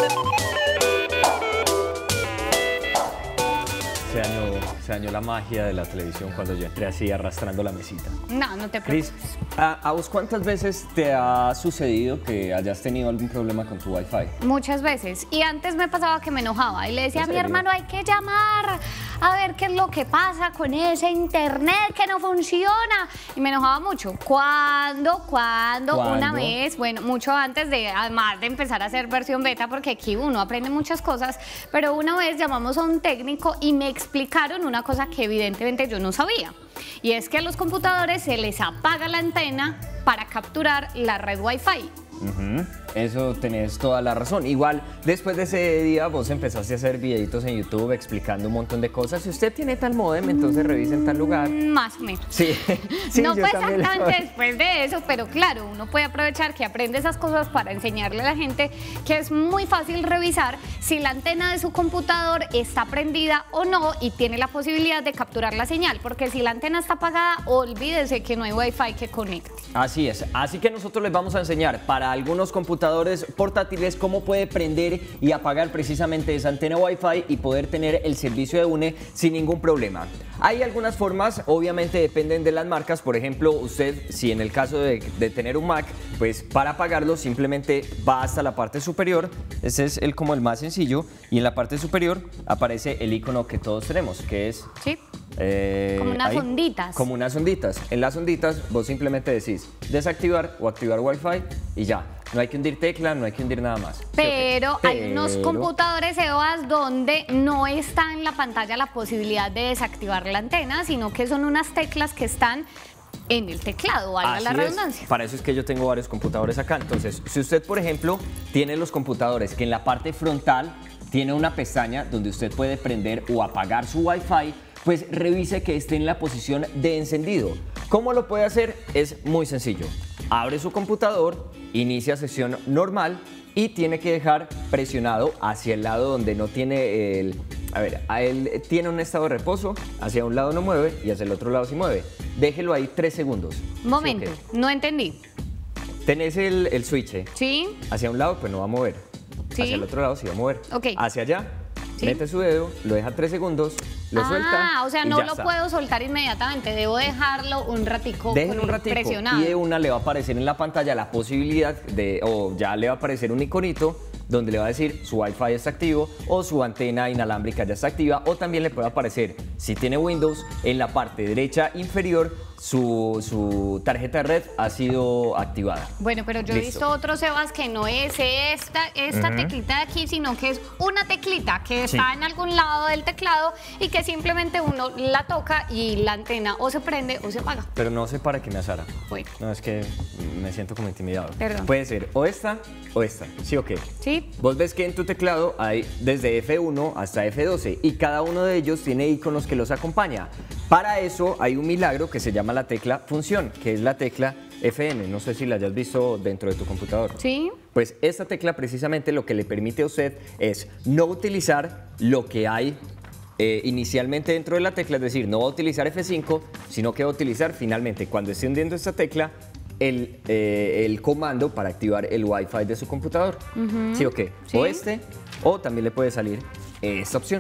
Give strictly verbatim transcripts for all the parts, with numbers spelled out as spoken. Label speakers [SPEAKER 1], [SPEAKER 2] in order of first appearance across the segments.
[SPEAKER 1] Se dañó, se dañó la magia de la televisión cuando yo entré así arrastrando la mesita.
[SPEAKER 2] No, no te preocupes.
[SPEAKER 1] Cris, ¿a, ¿a vos cuántas veces te ha sucedido que hayas tenido algún problema con tu Wi-Fi?
[SPEAKER 2] Muchas veces. Y antes me pasaba que me enojaba y le decía a mi hermano, hay que llamar a ver qué es lo que pasa con ese internet que no funciona. Y me enojaba mucho. ¿Cuándo? ¿Cuándo?
[SPEAKER 1] ¿Cuándo?
[SPEAKER 2] Una vez, bueno, mucho antes de, además de empezar a hacer versión beta, porque aquí uno aprende muchas cosas, pero una vez llamamos a un técnico y me explicaron una cosa que evidentemente yo no sabía. Y es que a los computadores se les apaga la antena para capturar la red Wi-Fi.
[SPEAKER 1] Uh-huh. Eso tenés toda la razón. Igual, después de ese día vos empezaste a hacer videitos en YouTube explicando un montón de cosas. Si usted tiene tal modem, entonces revise en tal lugar.
[SPEAKER 2] Más o menos.
[SPEAKER 1] Sí, sí,
[SPEAKER 2] no
[SPEAKER 1] yo
[SPEAKER 2] fue
[SPEAKER 1] también lo-
[SPEAKER 2] exactamente después de eso, pero claro, uno puede aprovechar que aprende esas cosas para enseñarle a la gente que es muy fácil revisar si la antena de su computador está prendida o no y tiene la posibilidad de capturar la señal, porque si la antena está apagada, olvídese que no hay Wi-Fi que conecte.
[SPEAKER 1] Así es, así que nosotros les vamos a enseñar para algunos computadores portátiles cómo puede prender y apagar precisamente esa antena Wi-Fi y poder tener el servicio de UNE sin ningún problema. Hay algunas formas, obviamente dependen de las marcas. Por ejemplo, usted, si en el caso de, de tener un Mac, pues para apagarlo simplemente va hasta la parte superior. Ese es el como el más sencillo, y en la parte superior aparece el icono que todos tenemos, que es
[SPEAKER 2] ¿Sí?
[SPEAKER 1] Eh,
[SPEAKER 2] Como unas
[SPEAKER 1] ahí,
[SPEAKER 2] onditas.
[SPEAKER 1] Como unas onditas. En las onditas vos simplemente decís desactivar o activar Wi-Fi y ya. No hay que hundir tecla, no hay que hundir nada más. ¿Sí o qué?
[SPEAKER 2] Pero hay unos
[SPEAKER 1] Pero-
[SPEAKER 2] computadores E O A S donde no está en la pantalla la posibilidad de desactivar la antena, sino que son unas teclas que están en el teclado, valga
[SPEAKER 1] Así
[SPEAKER 2] la
[SPEAKER 1] es.
[SPEAKER 2] redundancia.
[SPEAKER 1] Para eso es que yo tengo varios computadores acá. Entonces, si usted, por ejemplo, tiene los computadores que en la parte frontal tiene una pestaña donde usted puede prender o apagar su Wi-Fi, pues revise que esté en la posición de encendido. ¿Cómo lo puede hacer? Es muy sencillo. Abre su computador, inicia sesión normal y tiene que dejar presionado hacia el lado donde no tiene el... A ver, a él tiene un estado de reposo, hacia un lado no mueve y hacia el otro lado sí mueve. Déjelo ahí tres segundos.
[SPEAKER 2] Momento,
[SPEAKER 1] ¿Sí o qué?
[SPEAKER 2] no entendí.
[SPEAKER 1] Tenés el, el switch, ¿eh?
[SPEAKER 2] ¿Sí?
[SPEAKER 1] Hacia un lado pues no va a mover,
[SPEAKER 2] Sí.
[SPEAKER 1] hacia el otro lado sí va a mover.
[SPEAKER 2] Ok.
[SPEAKER 1] Hacia allá,
[SPEAKER 2] Sí.
[SPEAKER 1] mete su dedo, lo deja tres segundos, lo
[SPEAKER 2] ah,
[SPEAKER 1] suelta
[SPEAKER 2] o sea,
[SPEAKER 1] y
[SPEAKER 2] no
[SPEAKER 1] ya
[SPEAKER 2] lo
[SPEAKER 1] está.
[SPEAKER 2] puedo soltar inmediatamente, debo dejarlo un ratico
[SPEAKER 1] Déjelo
[SPEAKER 2] con-
[SPEAKER 1] un ratito
[SPEAKER 2] presionado.
[SPEAKER 1] y de una le va a aparecer en la pantalla la posibilidad de, o ya le va a aparecer un iconito donde le va a decir su Wi-Fi está activo o su antena inalámbrica ya está activa, o también le puede aparecer, si tiene Windows, en la parte derecha inferior su, su tarjeta de red ha sido activada.
[SPEAKER 2] Bueno, pero yo he
[SPEAKER 1] Listo.
[SPEAKER 2] visto otros E O A S que no es esta, esta
[SPEAKER 1] Ujú.
[SPEAKER 2] teclita de aquí, sino que es una teclita que
[SPEAKER 1] Sí.
[SPEAKER 2] está en algún lado del teclado y que simplemente uno la toca y la antena o se prende o se apaga.
[SPEAKER 1] Pero no sé para qué me Sara.
[SPEAKER 2] Bueno.
[SPEAKER 1] No, es que me siento como intimidado.
[SPEAKER 2] Perdón.
[SPEAKER 1] Puede ser o esta o esta, ¿sí o qué?
[SPEAKER 2] ¿Sí?
[SPEAKER 1] Vos ves que en tu teclado hay desde F uno hasta F doce y cada uno de ellos tiene iconos que los acompaña. Para eso hay un milagro que se llama la tecla función, que es la tecla F N. No sé si la hayas visto dentro de tu computador.
[SPEAKER 2] ¿Sí?
[SPEAKER 1] Pues esta tecla precisamente lo que le permite a usted es no utilizar lo que hay eh, inicialmente dentro de la tecla, es decir, no va a utilizar F cinco, sino que va a utilizar finalmente, cuando esté hundiendo esta tecla, el, eh, el comando para activar el Wi-Fi de su computador. ¿Sí o qué?
[SPEAKER 2] Sí.
[SPEAKER 1] O este, o también le puede salir esta opción.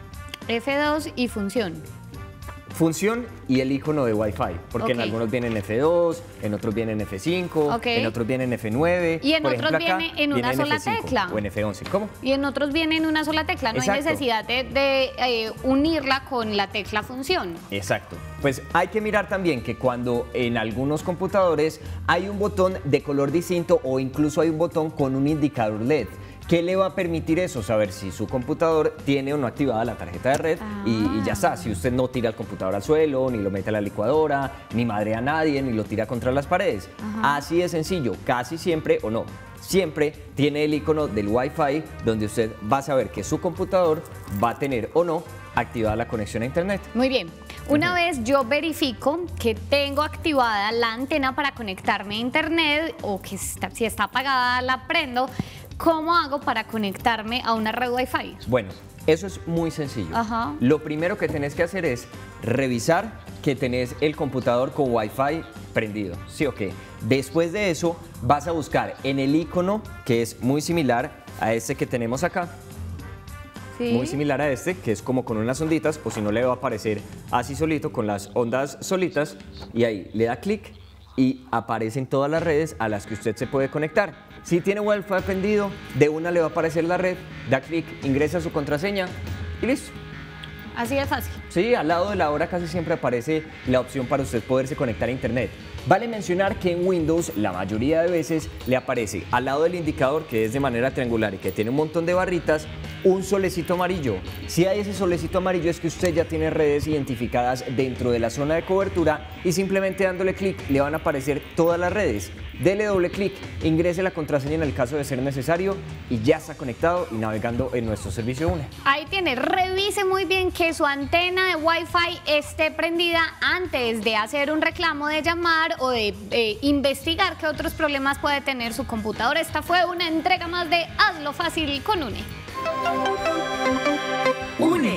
[SPEAKER 2] F dos y función.
[SPEAKER 1] Función y el icono de Wi-Fi, porque en
[SPEAKER 2] Ok.
[SPEAKER 1] algunos vienen F dos, en otros vienen F cinco,
[SPEAKER 2] Ok.
[SPEAKER 1] en otros vienen F nueve.
[SPEAKER 2] Y en
[SPEAKER 1] por
[SPEAKER 2] otros
[SPEAKER 1] ejemplo, acá
[SPEAKER 2] viene en una
[SPEAKER 1] viene
[SPEAKER 2] sola
[SPEAKER 1] F cinco
[SPEAKER 2] tecla.
[SPEAKER 1] O en F once. ¿Cómo?
[SPEAKER 2] Y en otros viene en una sola tecla, no hay
[SPEAKER 1] Exacto.
[SPEAKER 2] necesidad de, de, eh, unirla con la tecla función.
[SPEAKER 1] Exacto. Pues hay que mirar también que cuando en algunos computadores hay un botón de color distinto o incluso hay un botón con un indicador L E D. ¿Qué le va a permitir eso? Saber si su computador tiene o no activada la tarjeta de red y, y ya está. Si usted no tira el computador al suelo, ni lo mete a la licuadora, ni madrea a nadie, ni lo tira contra las paredes. Así de sencillo, casi siempre o no. Siempre tiene el icono del Wi-Fi donde usted va a saber que su computador va a tener o no activada la conexión a internet.
[SPEAKER 2] Muy bien. Una vez yo verifico que tengo activada la antena para conectarme a internet o que está- si está apagada la prendo, ¿cómo hago para conectarme a una red Wi-Fi?
[SPEAKER 1] Bueno, eso es muy sencillo.
[SPEAKER 2] Ajá.
[SPEAKER 1] Lo primero que tenés que hacer es revisar que tenés el computador con Wi-Fi prendido, ¿sí o qué? Después de eso, vas a buscar en el icono, que es muy similar a este que tenemos acá.
[SPEAKER 2] Sí.
[SPEAKER 1] Muy similar a este, que es como con unas onditas, o si no le va a aparecer así solito, con las ondas solitas, y ahí le da clic y aparecen todas las redes a las que usted se puede conectar. Si tiene Wi-Fi prendido, de una le va a aparecer la red, da clic, ingresa su contraseña y listo.
[SPEAKER 2] Así de fácil.
[SPEAKER 1] Sí, al lado de la hora casi siempre aparece la opción para usted poderse conectar a internet. Vale mencionar que en Windows la mayoría de veces le aparece al lado del indicador, que es de manera triangular y que tiene un montón de barritas, un solecito amarillo. Si hay ese solecito amarillo es que usted ya tiene redes identificadas dentro de la zona de cobertura y simplemente dándole clic le van a aparecer todas las redes. Dele doble clic, ingrese la contraseña en el caso de ser necesario y ya está conectado y navegando en nuestro servicio UNE.
[SPEAKER 2] Ahí tiene, revise muy bien que su antena de Wi-Fi esté prendida antes de hacer un reclamo, de llamar o de eh, investigar qué otros problemas puede tener su computadora. Esta fue una entrega más de Hazlo Fácil con UNE.